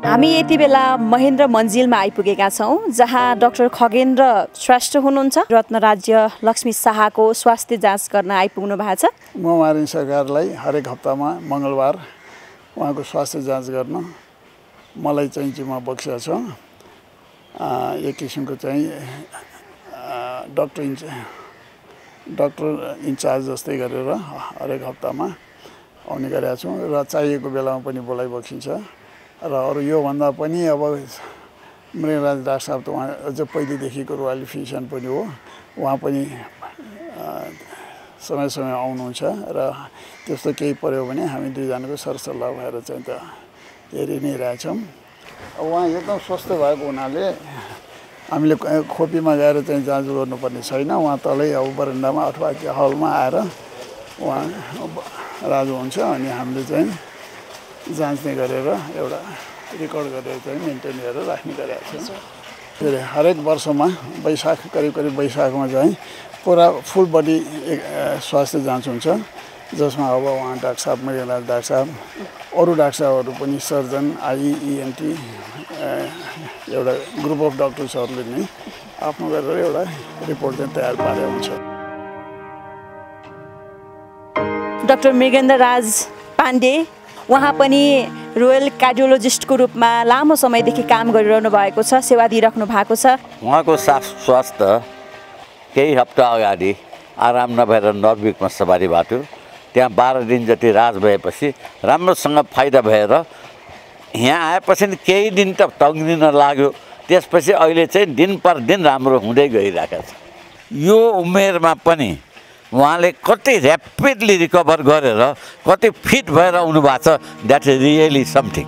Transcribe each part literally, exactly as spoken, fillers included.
हामी यति बेला महेन्द्र मन्जिलमा आइपुगेका छौँ, जहाँ डाक्टर खगेन्द्र श्रेष्ठ हुनुहुन्छ। रत्न राज्य लक्ष्मी शाहको स्वास्थ्य जाँच गर्न आइपुग्नु भएको छ। म मारिन सरकारलाई हरेक हप्तामा मङ्गलबार उहाँको स्वास्थ्य जाँच गर्न मलाई चाहिँ जिम्मा बक्सेको छ। एक किसिमको चाहिँ डाक्टर इन्च डाक्टर इन्चार्ज जस्तै गरेर हरेक हप्तामा आउने गरेका छौँ र चाहिएको बेलामा पनि बोलाइ बक्सिन्छ। र अरू योभन्दा पनि अब मृगराज डाक्टर साहब त उहाँ अझ पहिलेदेखिको रोयल फिजिसियन पनि हो। उहाँ पनि समय समय आउनुहुन्छ र त्यस्तो केही पर्यो भने हामी दुईजनाको सरसल्लाह भएर चाहिँ त हेरि नै रहेछौँ। उहाँ एकदम स्वस्थ भएको हुनाले हामीले खोपीमा गएर चाहिँ जाँच गर्नुपर्ने छैन। उहाँ तलै अब बरन्डामा अथवा हलमा आएर उहाँ राजु हुन्छ अनि हामीले चाहिँ जाँच्ने गरेर एउटा रेकर्ड गरेर चाहिँ मेन्टेन गरेर राख्ने गरेका छौँ। फेरि हरेक वर्षमा वैशाख करिब करिब वैशाखमा चाहिँ पुरा फुल बडी स्वास्थ्य जाँच हुन्छ, जसमा अब उहाँ डाक्टर साहब मृगराज डाक्टर साहब अरू डाक्टर साहबहरू पनि सर्जन आई इएनटी एउटा ग्रुप अफ डक्टर्सहरूले नै आफ्नो गरेर एउटा रिपोर्ट चाहिँ तयार पारेर हुन्छ। डाक्टर मृगेन्द्र राज पाण्डे उहाँ पनि रोयल कार्डियोलोजिस्टको रूपमा लामो समयदेखि काम गरिरहनु भएको छ, सेवा दिइराख्नु भएको छ। उहाँको स्वास्थ्य केही हप्ता अगाडि आराम नभएर नर्भिकमा सवारी भएको, त्यहाँ बाह्र दिन जति राज भएपछि राम्रोसँग फाइदा भएर यहाँ आएपछि केही दिन त तङ्गिन लाग्यो। त्यसपछि अहिले चाहिँ दिन पर दिन राम्रो हुँदै गइरहेको छ। यो उमेरमा पनि उहाँले कति ऱ्यापिडली रिकभर गरेर कति फिट भएर आउनु भएको छ। That is really something.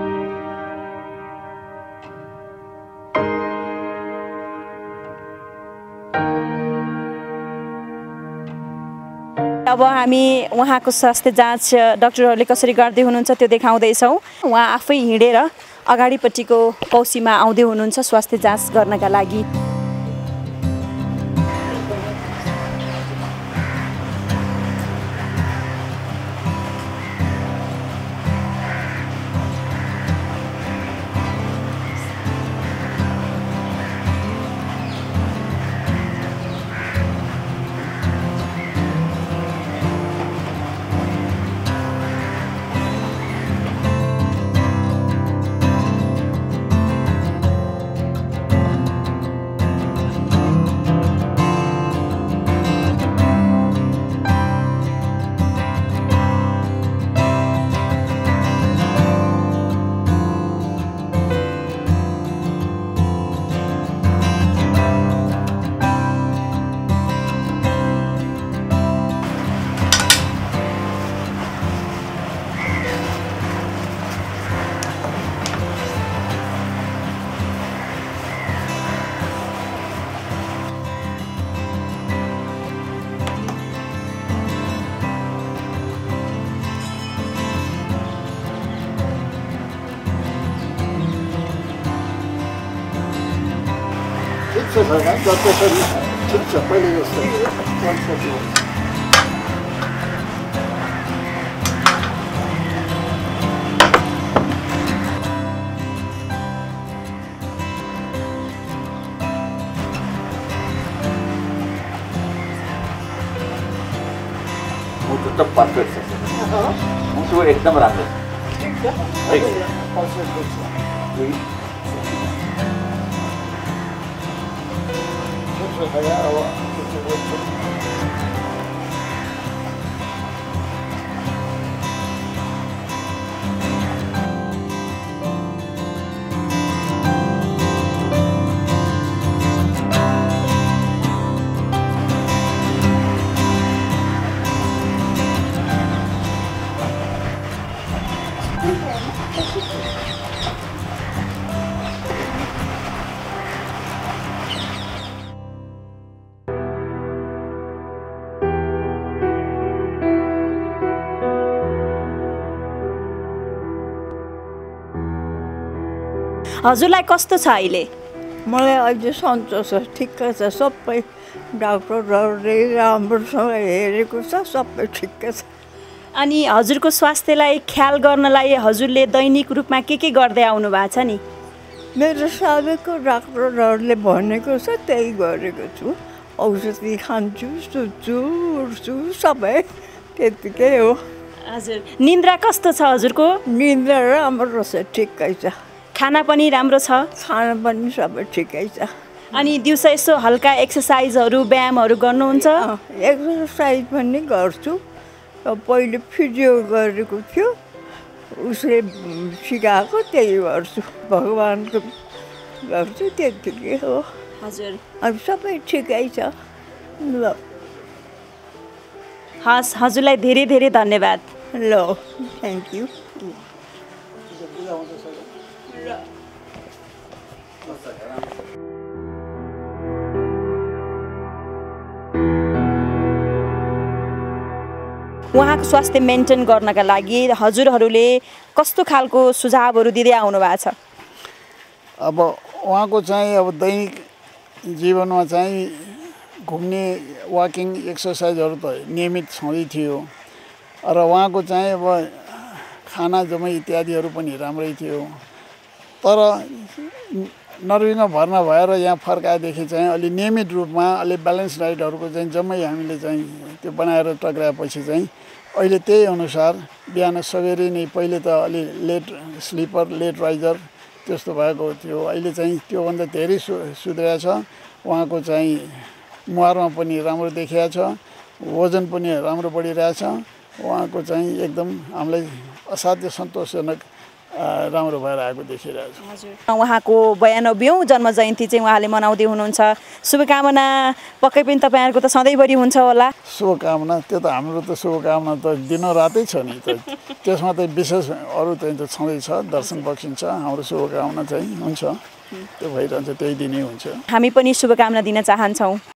अब हामी उहाँको स्वास्थ्य जाँच डाक्टरहरूले कसरी गर्दै हुनुहुन्छ त्यो देखाउँदैछौँ। उहाँ आफै हिँडेर अगाडिपट्टिको कौसीमा आउँदै हुनुहुन्छ स्वास्थ्य जाँच गर्नका लागि। ठिक छ जसरी ठिक छ पहिले जस्तो मुटु त पर्फेक्ट छ। मुटु एकदम राम्रो हजुरलाई कस्तो छ अहिले? मलाई अहिले सन्तोष छ, ठिक्कै छ। सबै डाक्टरहरूले राम्रोसँग हेरेको छ, सबै ठिक्कै छ। अनि हजुरको स्वास्थ्यलाई ख्याल गर्नलाई हजुरले दैनिक रूपमा के के गर्दै आउनु भएको छ नि? मेरो सबैको डाक्टरहरूले भनेको छ त्यही गरेको छु। औषधि खान्छु, सुत्छु, उठ्छु, सबै त्यतिकै हो। हजुर, निन्द्रा कस्तो छ हजुरको? निन्द्रा राम्रो छ, ठिकै छ। खाना पनि राम्रो छ? खाना पनि सबै ठिकै छ। अनि दिउँसो यसो हल्का एक्सर्साइजहरू व्यायामहरू गर्नुहुन्छ? एक्सर्साइज पनि गर्छु। पहिले फिजियो गरेको थियो, उसले सिकाएको त्यही गर्छु। भगवान्को गर्छु, त्यतिकै हो। हजुर, अब सबै ठिकै छ। ल हस्, हजुरलाई धेरै धेरै धन्यवाद। ल, थ्याङ्क यू। उहाँको स्वास्थ्य मेन्टेन गर्नका लागि हजुरहरूले कस्तो खालको सुझावहरू दिँदै आउनु भएको छ? अब उहाँको चाहिँ अब दैनिक जीवनमा चाहिँ घुम्ने वाकिङ एक्सर्साइजहरू त नियमित छँदै थियो र उहाँको चाहिँ अब खाना जम्मै इत्यादिहरू पनि राम्रै थियो। तर नर्विङमा भर्ना भएर यहाँ फर्काएदेखि चाहिँ अलि नियमित रूपमा अलि ब्यालेन्स डाइटहरूको चाहिँ जम्मै हामीले चाहिँ त्यो बनाएर टक्राएपछि चाहिँ अहिले त्यही अनुसार बिहान सबेरै नै पहिले त अलि लेट स्लिपर लेट राइजर त्यस्तो भएको थियो। अहिले चाहिँ त्योभन्दा धेरै सु सुध्रिएको छ। उहाँको चाहिँ मुहारमा पनि राम्रो देखिएको छ, वजन पनि राम्रो बढिरहेछ। उहाँको चाहिँ एकदम हामीलाई असाध्य सन्तोषजनक राम्रो भएर आएको देखिरहेको छ। उहाँको बयानब्बेौँ जन्म जयन्ती चाहिँ उहाँले मनाउँदै हुनुहुन्छ। शुभकामना पक्कै पनि तपाईँहरूको त सधैँभरि हुन्छ होला? शुभकामना त्यो त हाम्रो त शुभकामना त दिनरातै छ नि त, त्यसमा त विशेष अरू चाहिँ त छँदैछ, दर्शन बक्सिन्छ। हाम्रो शुभकामना चाहिँ हुन्छ, त्यो भइरहन्छ, त्यही दिनै हुन्छ। हामी पनि शुभकामना दिन चाहन्छौँ।